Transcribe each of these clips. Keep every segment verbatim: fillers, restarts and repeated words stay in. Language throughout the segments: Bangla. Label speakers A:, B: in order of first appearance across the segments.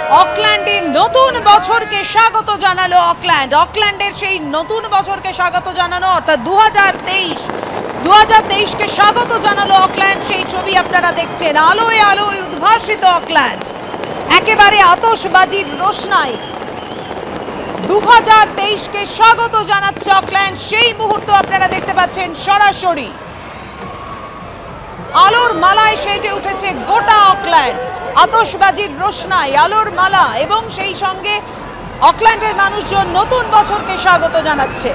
A: অকল্যান্ডের নতুন বছরকে স্বাগত জানালো অকল্যান্ড। অকল্যান্ডের সেই নতুন বছরকে স্বাগত জানানো অর্থাৎ দু হাজার তেইশ দু হাজার তেইশ কে স্বাগত জানালো অকল্যান্ড। সেই ছবি আপনারা দেখছেন, আলোয় আলোয় উদ্ভাসিত অকল্যান্ড, একেবারে আতশবাজির রোশনাই দু হাজার তেইশ কে স্বাগত জানাচ্ছে অকল্যান্ড। সেই মুহূর্ত আপনারা দেখতে পাচ্ছেন সরাসরি। আলোর মালায় সেজে উঠেছে গোটা অকল্যান্ড, আতশবাজির রোশনাই, আলোর মালা, এবং সেই সঙ্গে অকল্যান্ডের মানুষজন নতুন বছরকে স্বাগত জানাচ্ছে।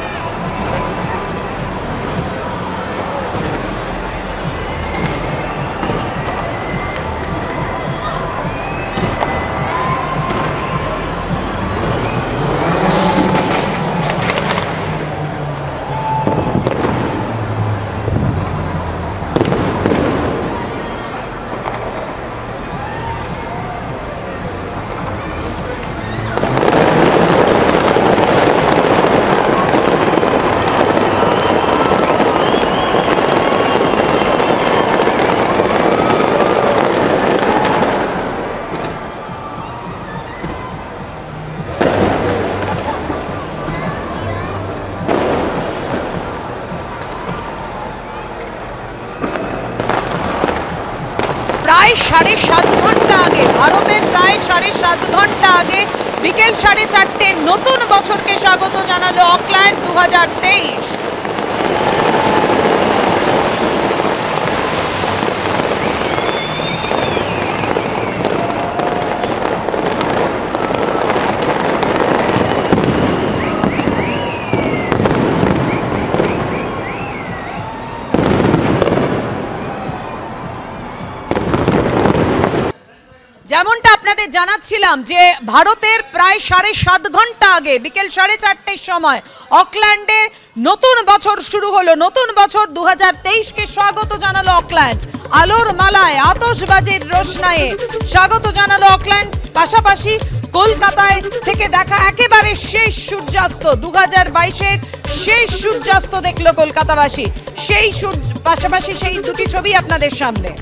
A: প্রায় সাড়ে সাত ঘন্টা আগে, ভারতের প্রায় সাড়ে সাত ঘন্টা আগে বিকেল সাড়ে চারটে নতুন বছরকে স্বাগত জানালো অকল্যান্ড দু হাজার তেইশ। যেমনটা আপনাদের জানাচ্ছিলাম যে ভারতের প্রায় সাড়ে সাত ঘন্টা আগে বিকেল সাড়ে চারটের সময় অকল্যান্ডে নতুন বছর শুরু হলো। নতুন বছর দু হাজার তেইশ কে স্বাগত জানালো অকল্যান্ড, আলোর মালায় আতশবাজির রোশনায়ে স্বাগত জানালো অকল্যান্ড। পাশাপাশি কলকাতায় থেকে দেখা একেবারে শেষ সূর্যাস্ত, দু হাজার বাইশের শেষ সূর্যাস্ত দেখলো কলকাতাবাসী। সেই পাশাপাশি সেই দুটি ছবি আপনাদের সামনে।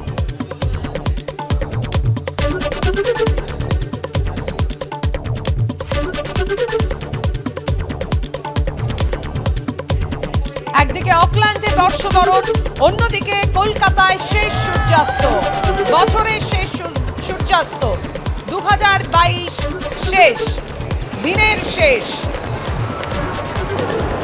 A: একদিকে অকল্যান্ডে বর্ষবরণ, অন্যদিকে কলকাতায় শেষ সূর্যাস্ত, বছরের শেষ সূর্যাস্ত, দু হাজার বাইশ শেষ, দিনের শেষ।